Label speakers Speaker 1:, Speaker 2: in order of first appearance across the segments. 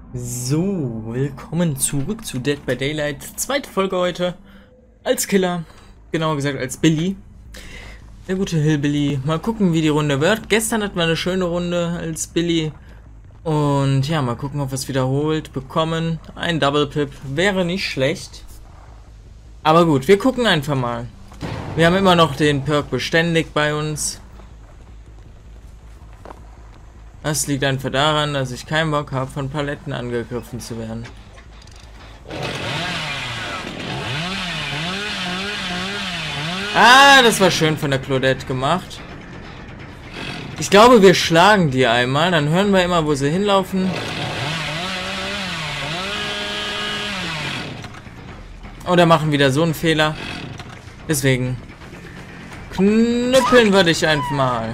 Speaker 1: So, willkommen zurück zu Dead by Daylight. Zweite Folge heute. Als Killer. Genauer gesagt als Billy. Der gute Hillbilly. Mal gucken, wie die Runde wird. Gestern hatten wir eine schöne Runde als Billy. Und ja, mal gucken, ob wir es wiederholt bekommen. Ein Double Pip wäre nicht schlecht. Aber gut, wir gucken einfach mal. Wir haben immer noch den Perk beständig bei uns. Das liegt einfach daran, dass ich keinen Bock habe, von Paletten angegriffen zu werden. Ah, das war schön von der Claudette gemacht. Ich glaube, wir schlagen die einmal, dann hören wir immer, wo sie hinlaufen. Oder machen wieder so einen Fehler. Deswegen knüppeln wir dich einfach mal.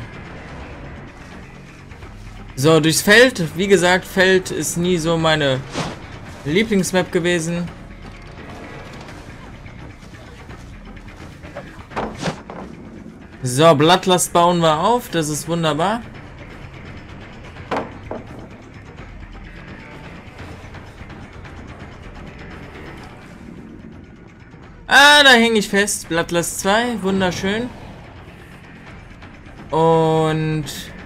Speaker 1: So, durchs Feld. Wie gesagt, Feld ist nie so meine Lieblingsmap gewesen. So, Blattlast bauen wir auf. Das ist wunderbar. Ah, da hänge ich fest. Blattlast 2. Wunderschön. Und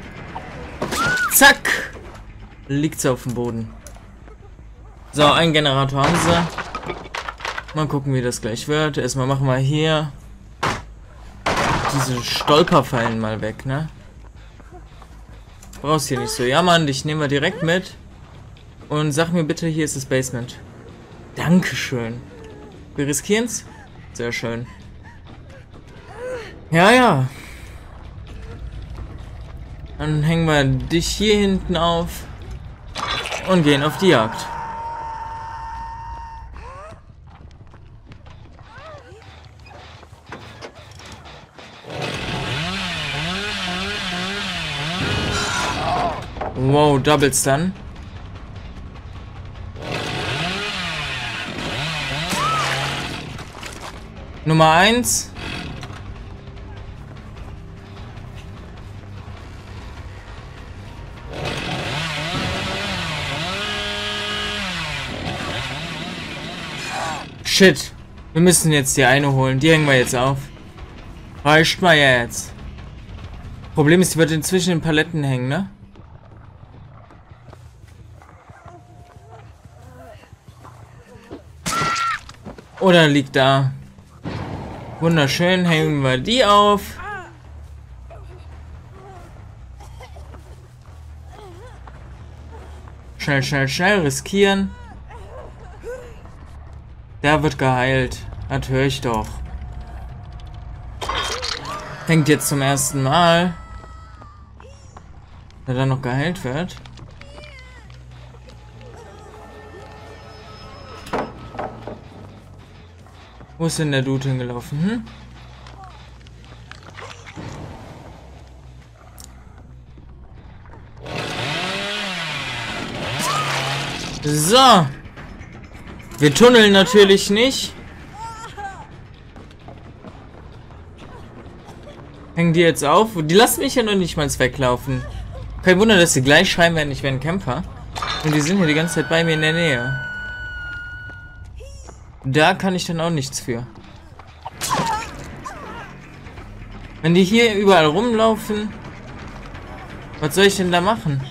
Speaker 1: zack! Liegt sie auf dem Boden. So, einen Generator haben sie. Mal gucken, wie das gleich wird. Erstmal machen wir hier diese Stolperfallen mal weg, ne? Brauchst hier nicht so jammern, dich nehmen wir direkt mit. Und sag mir bitte, hier ist das Basement. Dankeschön. Wir riskieren's? Sehr schön. Ja, ja. Dann hängen wir dich hier hinten auf und gehen auf die Jagd. Wow, Double Stun. Nummer 1. Shit. Wir müssen jetzt die eine holen. Die hängen wir jetzt auf. Reicht mal jetzt. Problem ist, die wird inzwischen in Paletten hängen, ne? Oder liegt da. Wunderschön. Hängen wir die auf. Schnell, schnell, schnell. Riskieren. Der wird geheilt. Das höre ich doch. Hängt jetzt zum ersten Mal. Da dann noch geheilt wird. Wo ist denn der Dude hingelaufen? So. Wir tunneln natürlich nicht. Hängen die jetzt auf? Die lassen mich ja noch nicht mal weglaufen. Kein Wunder, dass sie gleich schreien werden, ich wäre ein Kämpfer. Und die sind hier die ganze Zeit bei mir in der Nähe. Da kann ich dann auch nichts für. Wenn die hier überall rumlaufen, was soll ich denn da machen?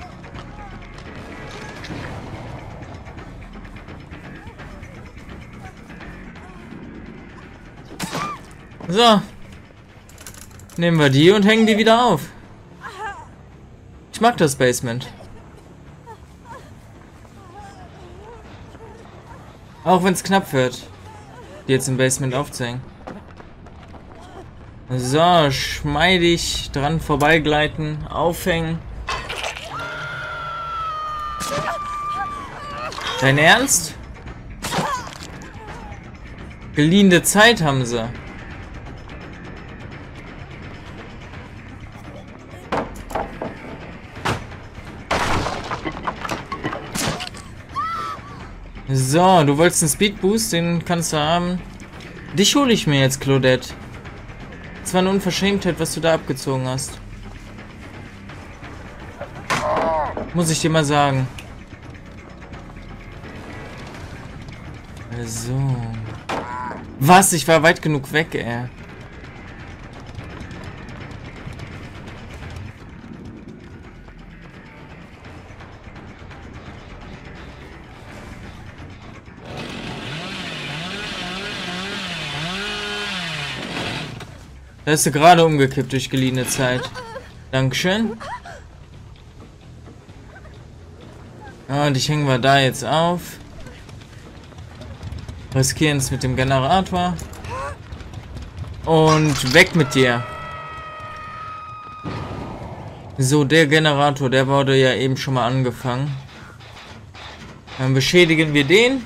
Speaker 1: So. Nehmen wir die und hängen die wieder auf. Ich mag das Basement. Auch wenn es knapp wird, die jetzt im Basement aufzuhängen. So, schmeidig dran vorbeigleiten, aufhängen. Dein Ernst? Geliehene Zeit haben sie. So, du wolltest einen Speed Boost, den kannst du haben. Dich hole ich mir jetzt, Claudette. Das war eine Unverschämtheit, was du da abgezogen hast. Muss ich dir mal sagen. So. Was? Ich war weit genug weg, ey. Da ist sie gerade umgekippt durch geliehene Zeit. Dankeschön. Und ich hängen wir da jetzt auf. Riskieren es mit dem Generator. Und weg mit dir. So, der Generator, der wurde ja eben schon mal angefangen. Dann beschädigen wir den.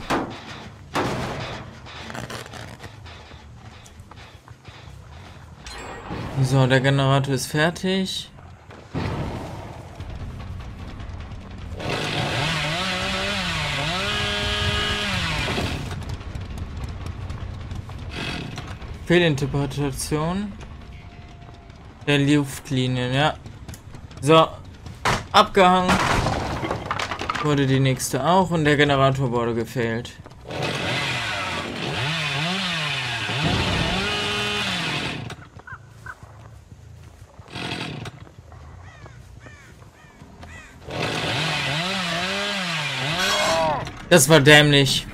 Speaker 1: So, der Generator ist fertig. Fehlinterpretation der Luftlinien, ja. So, abgehangen. Wurde die nächste auch und der Generator wurde gefehlt. Das war dämlich.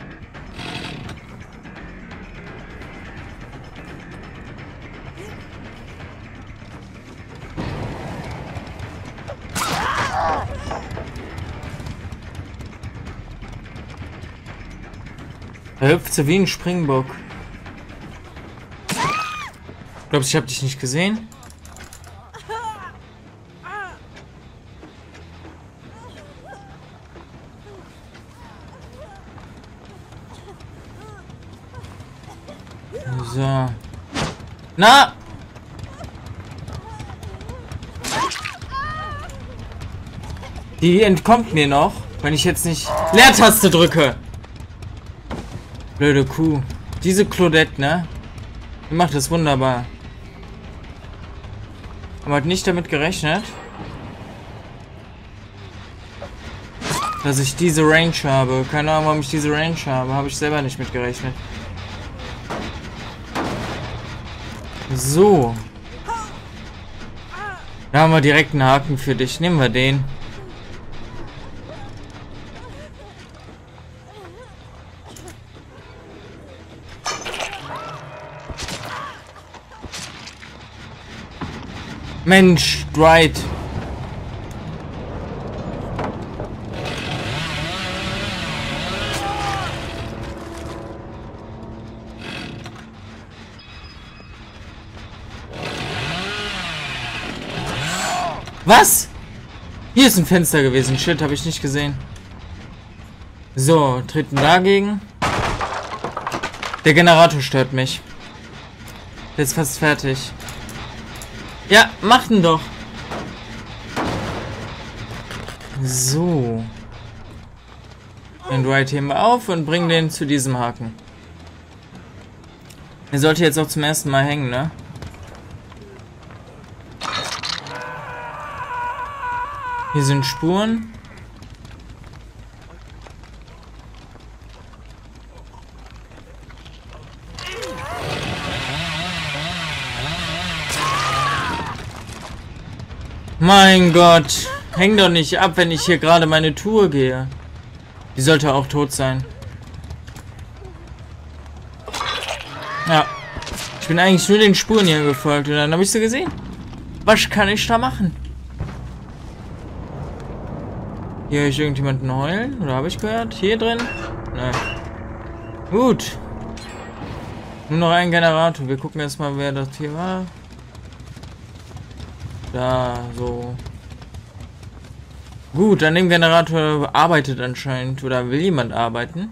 Speaker 1: Er hüpft so wie ein Springbock. Glaubst du, ich habe dich nicht gesehen? So. Na! Die entkommt mir noch, wenn ich jetzt nicht Leertaste drücke. Blöde Kuh. Diese Claudette, ne? Die macht das wunderbar. Aber hat nicht damit gerechnet, dass ich diese Range habe. Keine Ahnung, warum ich diese Range habe. Habe ich selber nicht mit gerechnet. So. Da haben wir direkt einen Haken für dich. Nehmen wir den. Mensch, Dwight. Was? Hier ist ein Fenster gewesen. Shit, habe ich nicht gesehen. So, treten dagegen. Der Generator stört mich. Der ist fast fertig. Ja, mach ihn doch. So. Den Dwight heben wir auf und bringen den zu diesem Haken. Der sollte jetzt auch zum ersten Mal hängen, ne? Hier sind Spuren. Mein Gott. Häng doch nicht ab, wenn ich hier gerade meine Tour gehe. Die sollte auch tot sein. Ja. Ich bin eigentlich nur den Spuren hier gefolgt und dann habe ich sie gesehen. Was kann ich da machen? Hier höre ich irgendjemanden heulen? Oder habe ich gehört? Hier drin? Nein. Gut. Nur noch ein Generator. Wir gucken erstmal, wer das hier war. Da, so. Gut, an dem Generator arbeitet anscheinend. Oder will jemand arbeiten?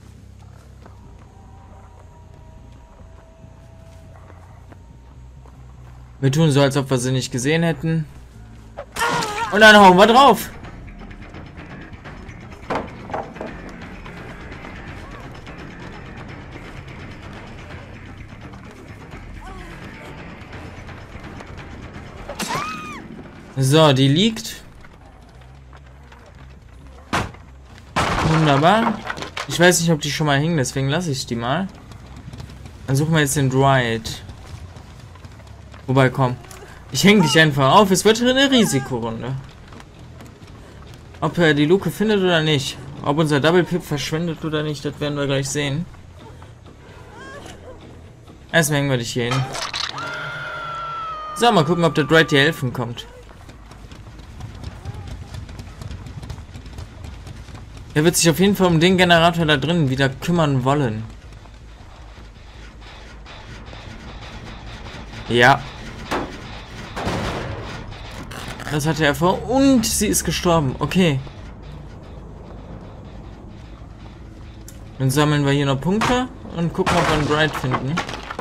Speaker 1: Wir tun so, als ob wir sie nicht gesehen hätten. Und dann hauen wir drauf. So, die liegt. Wunderbar. Ich weiß nicht, ob die schon mal hingen, deswegen lasse ich die mal. Dann suchen wir jetzt den Droid. Wobei, komm. Ich hänge dich einfach auf. Es wird eine Risikorunde. Ob er die Luke findet oder nicht. Ob unser Double Pip verschwindet oder nicht, das werden wir gleich sehen. Erstmal hängen wir dich hier hin. So, mal gucken, ob der Droid dir helfen kommt. Er wird sich auf jeden Fall um den Generator da drin wieder kümmern wollen. Ja. Das hatte er vor. Und sie ist gestorben. Okay. Dann sammeln wir hier noch Punkte und gucken, ob wir einen Droid finden.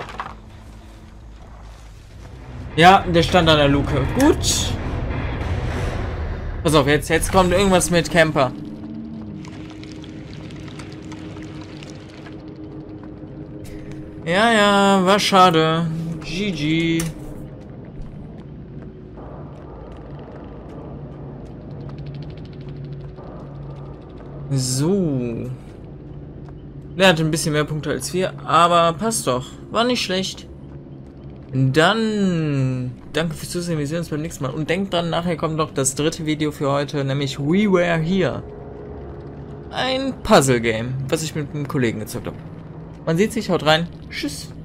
Speaker 1: Ja, der stand an der Luke. Gut. Pass auf, jetzt kommt irgendwas mit Camper. Ja, war schade. GG. So. Der hatte ein bisschen mehr Punkte als wir, aber passt doch. War nicht schlecht. Dann danke fürs Zusehen, wir sehen uns beim nächsten Mal. Und denkt dran, nachher kommt noch das dritte Video für heute, nämlich We Were Here. Ein Puzzle-Game, was ich mit einem Kollegen gezockt habe. Man sieht sich, haut rein. Tschüss.